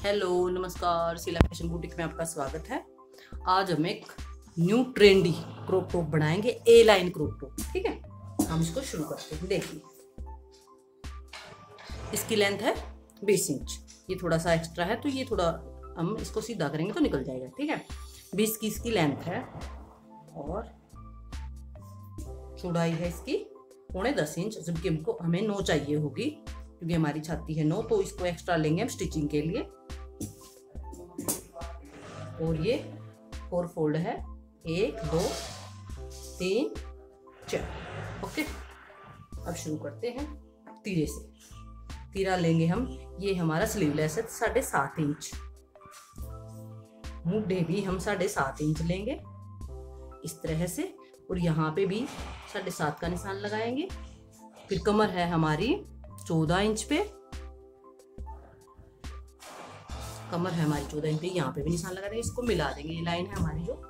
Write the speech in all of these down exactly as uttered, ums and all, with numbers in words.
Hello नमस्कार, Sheila fashion boutique में आपका स्वागत है। आज हम एक न्यू ट्रेंडी क्रॉप टॉप बनाएंगे, ए लाइन क्रॉप टॉप। ठीक है, हम इसको शुरू करते हैं। देखिए, इसकी लेंथ है बीस इंच। ये थोड़ा सा एक्स्ट्रा है तो ये थोड़ा हम इसको सीधा करेंगे तो निकल जाएगा। ठीक है, बीस की इसकी लेंथ है और चौड़ाई है इसकी पौने दस इंच, जबकि हमको हमें नौ चाहिए होगी क्योंकि हमारी छाती है नौ, तो इसको एक्स्ट्रा लेंगे हम स्टिचिंग के लिए। और ये फोर फोल्ड है, एक दो तीन चार। ओके, अब शुरू करते हैं तीरे से। तीरा लेंगे हम, ये हमारा स्लीवलेस है साढ़े सात इंच। मुड्ढे भी हम साढ़े सात इंच लेंगे इस तरह से, और यहाँ पे भी साढ़े सात का निशान लगाएंगे। फिर कमर है हमारी चौदह इंच पे, कमर है हमारी चौदह इंच पे, यहाँ पे भी निशान लगा देंगे, इसको मिला देंगे। ये लाइन है हमारी जो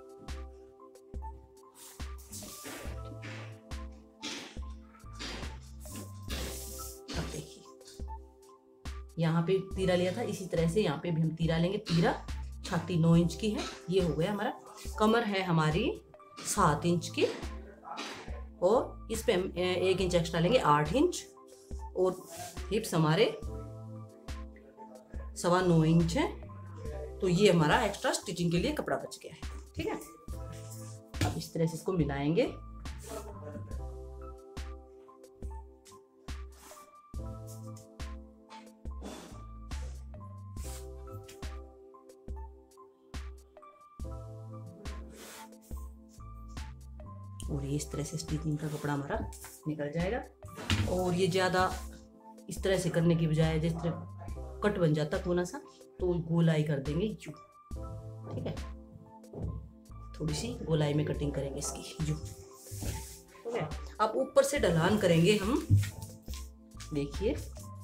अब देखिए, यहाँ पे तीरा लिया था, इसी तरह से यहाँ पे भी हम तीरा लेंगे। तीरा छाती नौ इंच की है, ये हो गया हमारा। कमर है हमारी सात इंच की और इस पे हम एक इंच एक्स्ट्रा लेंगे, आठ इंच। और हिप्स हमारे सवा नौ इंच है, तो ये हमारा एक्स्ट्रा स्टिचिंग के लिए कपड़ा बच गया है। ठीक है, अब इस तरह से इसको मिलाएंगे। और ये इस तरह से स्टिचिंग का कपड़ा हमारा निकल जाएगा। और ये ज्यादा इस तरह से करने की बजाय जिस तरह कट बन जाता कोना सा, तो गोलाई कर देंगे यू। ठीक है, थोड़ी सी गोलाई में कटिंग करेंगे इसकी यू। ठीक है, अब ऊपर से ढलान करेंगे हम। देखिए,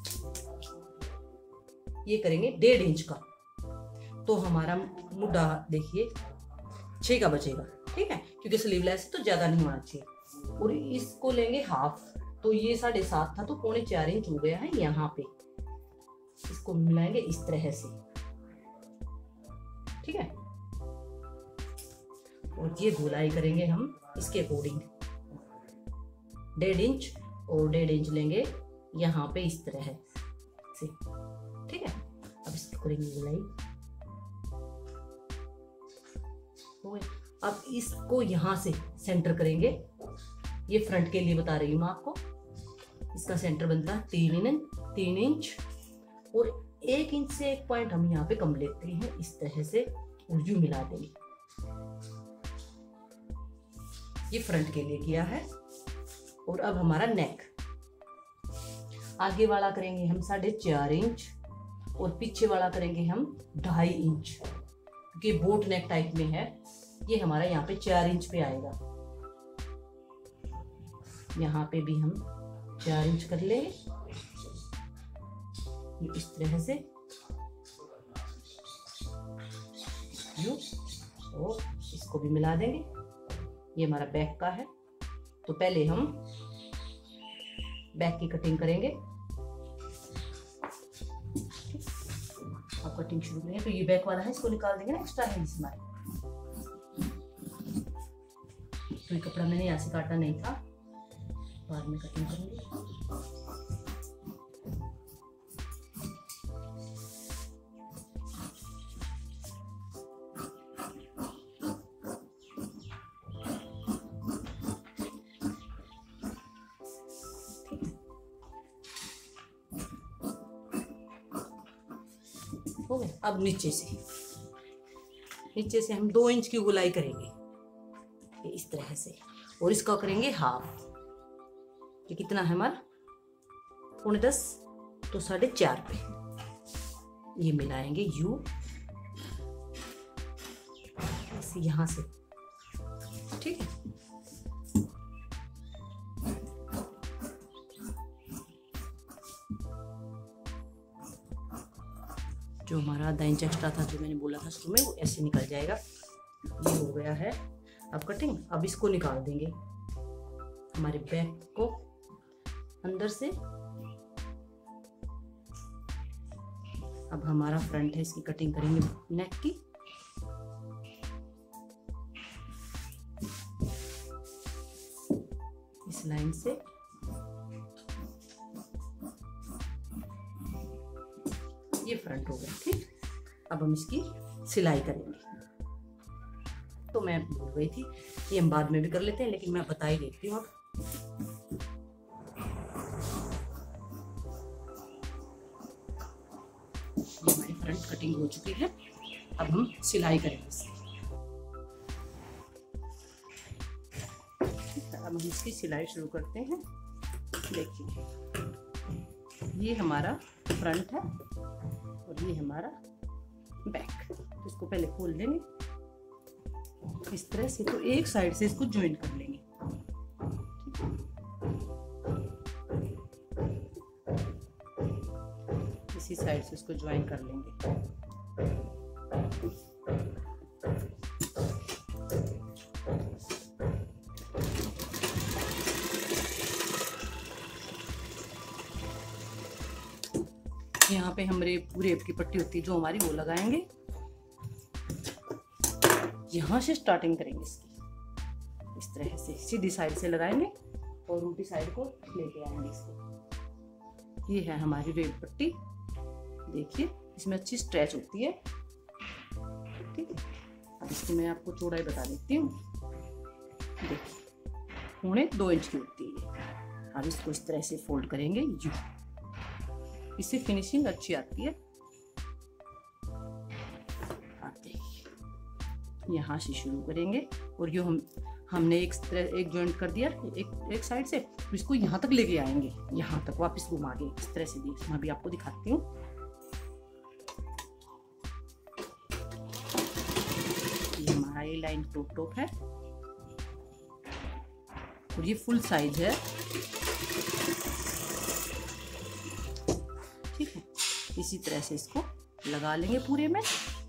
ये करेंगे डेढ़ इंच का, तो हमारा मुड्ढा देखिए छह का बचेगा। ठीक है, क्योंकि स्लीवलेस तो ज्यादा नहीं होना चाहिए। और इसको लेंगे हाफ, तो ये साढ़े सात था तो पौने चार इंच हो गया है यहाँ पे। इसको मिलाएंगे इस तरह से। ठीक है, और ये गोलाई करेंगे हम इसके अकॉर्डिंग, डेढ़ इंच और डेढ़ इंच लेंगे यहाँ पे इस तरह से। ठीक है, अब इसको करेंगे गोलाई। अब इसको यहाँ से सेंटर करेंगे। ये फ्रंट के लिए बता रही हूँ मैं आपको। इसका सेंटर बनता है तीन इंच तीन इंच और एक इंच से एक पॉइंट हम यहाँ पे कम लेते हैं इस तरह से, और यूं मिला देंगे। ये फ्रंट के लिए किया है। और अब हमारा नेक, आगे वाला करेंगे हम साढ़े चार इंच और पीछे वाला करेंगे हम ढाई इंच, क्योंकि बोट नेक टाइप में है। ये हमारा यहाँ पे चार इंच पे आएगा। यहाँ पे भी हम चार इंच कर लेंगे इस तरह से यू, और इसको भी मिला देंगे। ये हमारा बैक का है, तो पहले हम बैक की कटिंग करेंगे। अब कटिंग शुरू करेंगे, तो ये बैक वाला है, इसको निकाल देंगे ना, एक्स्ट्रा है इस हमारे। तो ये कपड़ा मैंने यहाँ से काटा नहीं था, बाद में कटिंग करेंगे। हो गया। अब नीचे से नीचे से हम दो इंच की गोलाई करेंगे इस तरह से, और इसका करेंगे हाफ। ये कितना है हमारा पौने दस, तो साढ़े चार पे ये मिलाएंगे यू ऐसे यहां से। ठीक है, जो हमारा आधा इंच एक्स्ट्रा था, जो मैंने बोला था शुरू में, वो ऐसे निकल जाएगा। ये हो गया है अब कटिंग। अब इसको निकाल देंगे, हमारे बैक को अंदर से अब हमारा फ्रंट है, इसकी कटिंग करेंगे नेक की। इस लाइन से ये फ्रंट हो गया। ठीक, अब हम इसकी सिलाई करेंगे। तो मैं भूल गई थी कि हम बाद में भी कर लेते हैं, लेकिन मैं बता ही देती हूँ। अब हमारी फ्रंट कटिंग हो चुकी है, अब हम सिलाई करेंगे इसकी। अब हम इसकी सिलाई शुरू करते हैं। देखिए, ये हमारा फ्रंट है और ये हमारा बैक। तो इसको पहले खोल लेंगे इस तरह से। तो एक साइड से इसको ज्वाइन कर लेंगे। इसी साइड से इसको ज्वाइन कर लेंगे। यहाँ पे हमारे पूरे की पट्टी होती है जो हमारी, वो लगाएंगे। यहाँ से स्टार्टिंग करेंगे इसकी, इस तरह से सीधी साइड से लगाएंगे और उल्टी साइड को लेके आएंगे इसको। ये है हमारी रेड पट्टी। देखिए, इसमें अच्छी स्ट्रेच होती है। ठीक है, अब इसकी मैं आपको चौड़ाई बता देती हूँ। देखिए, पौने दो इंच की होती है। अब इसको इस तरह से फोल्ड करेंगे यूं, इससे फिनिशिंग अच्छी आती है। आप देखिए, यहाँ से शुरू करेंगे और जो हम हमने एक एक जॉइंट कर दिया एक एक साइड से, तो इसको यहाँ तक लेके आएंगे, यहाँ तक वापस घुमा के इस तरह से। देखिए, मैं भी आपको दिखाती हूँ। ये हमारा ये लाइन टॉप टॉप है और ये फुल साइज है। ठीक है, इसी तरह से इसको लगा लेंगे पूरे में।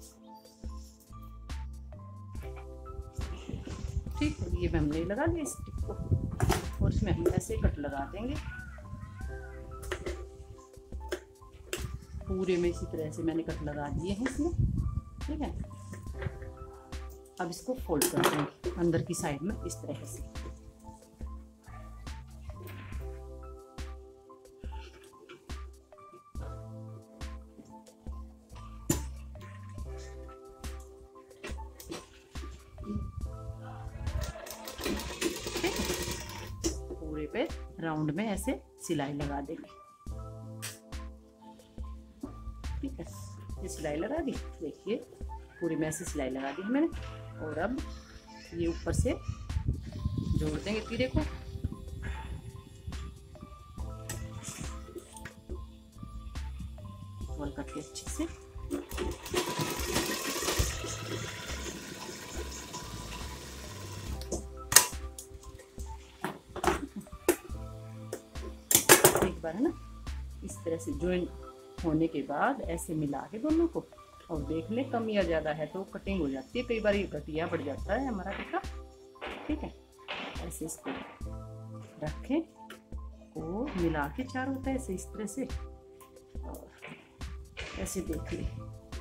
ठीक है, ये हमने लगा लिया इस टिप को और इसमें हम ऐसे कट लगा देंगे पूरे में। इसी तरह से मैंने कट लगा दिए हैं इसमें। ठीक है, अब इसको फोल्ड कर देंगे अंदर की साइड में इस तरह से। पूरे पे राउंड में ऐसे सिलाई लगा देंगे। ठीक है, ये सिलाई लगा दी। देखिए, पूरी में ऐसे सिलाई लगा दी मैंने। और अब ये ऊपर से जोड़ देंगे तीरे को। फोल्ड करके अच्छे से एक बार है ना, इस तरह से ज्वाइन होने के बाद ऐसे मिला के दोनों को, और देख ले कम या ज़्यादा है तो कटिंग हो जाती है। कई बार ये घटिया बढ़ जाता है हमारा टिक्का। ठीक है, ऐसे इसको रखें और मिला के चारों होता है ऐसे इस तरह से। और ऐसे देख ले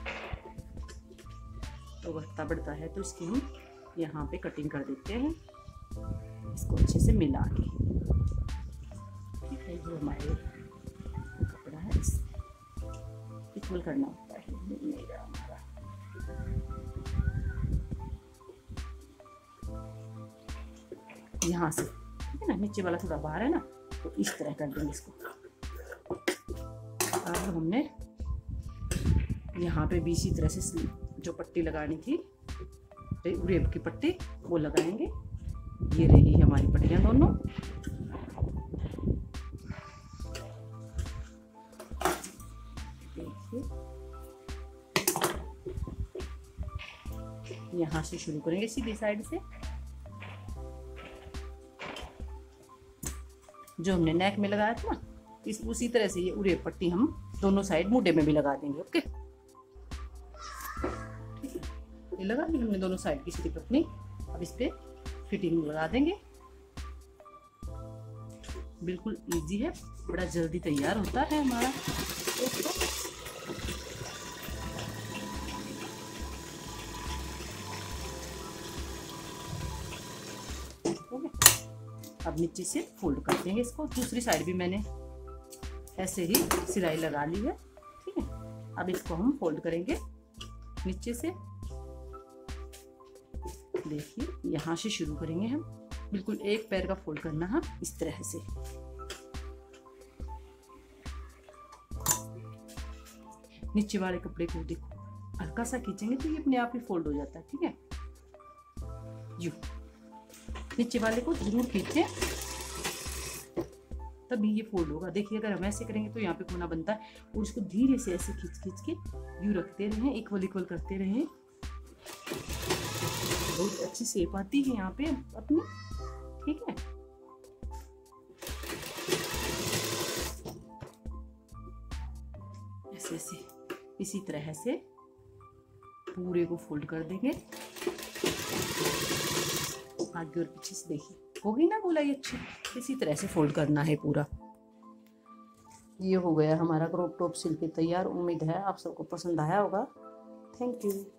तो बढ़ता बढ़ता है, तो इसकी हम यहाँ पे कटिंग कर देते हैं इसको अच्छे से मिला के। ठीक है, जो हमारे कपड़ा है इस इक्वल करना होता है मेरा हमारा। यहाँ से ठीक है ना, नीचे वाला थोड़ा बाहर है ना, तो इस तरह कर देंगे इसको। अब हमने यहाँ पे भी इसी तरह से जो पट्टी लगानी थी, रेब की पट्टी, वो लगाएंगे। ये रही हमारी पट्टियाँ दोनों। यहाँ से शुरू करेंगे सीधी साइड से। जो हमने नेक में लगाया था ना, इस उसी तरह से ये उरे पट्टी हम दोनों साइड मुंडे में भी लगा देंगे। ओके, ये लगा दी हमने दोनों साइड की सीधी पट्टी। अब इस पे फिटिंग लगा देंगे। बिल्कुल इजी है, बड़ा जल्दी तैयार होता है हमारा। नीचे से फोल्ड कर देंगे इसको। दूसरी साइड भी मैंने ऐसे ही सिलाई लगा ली है, ठीक है। अब इसको हम फोल्ड करेंगे नीचे से। देखिए यहाँ से शुरू करेंगे हम, बिल्कुल एक पैर का फोल्ड करना है इस तरह से। नीचे वाले कपड़े को देखो हल्का सा खींचेंगे तो ये अपने आप ही फोल्ड हो जाता है, ठीक है। यू नीचे वाले को जरूर खींचें तभी ये फोल्ड होगा। देखिए अगर हम ऐसे करेंगे तो यहाँ पे कोना बनता है, और इसको धीरे से ऐसे खींच खींच के यू रखते रहें, इक्वल इक्वल करते रहें। बहुत अच्छी शेप आती है यहाँ पे अपनी, ठीक है। ऐसे ऐसे इसी तरह से पूरे को फोल्ड कर देंगे आगे और पीछे से। देखिए हो गई ना गोलाई अच्छी। इसी तरह से फोल्ड करना है पूरा। ये हो गया हमारा क्रॉप टॉप सिल के तैयार। उम्मीद है आप सबको पसंद आया होगा। Thank you.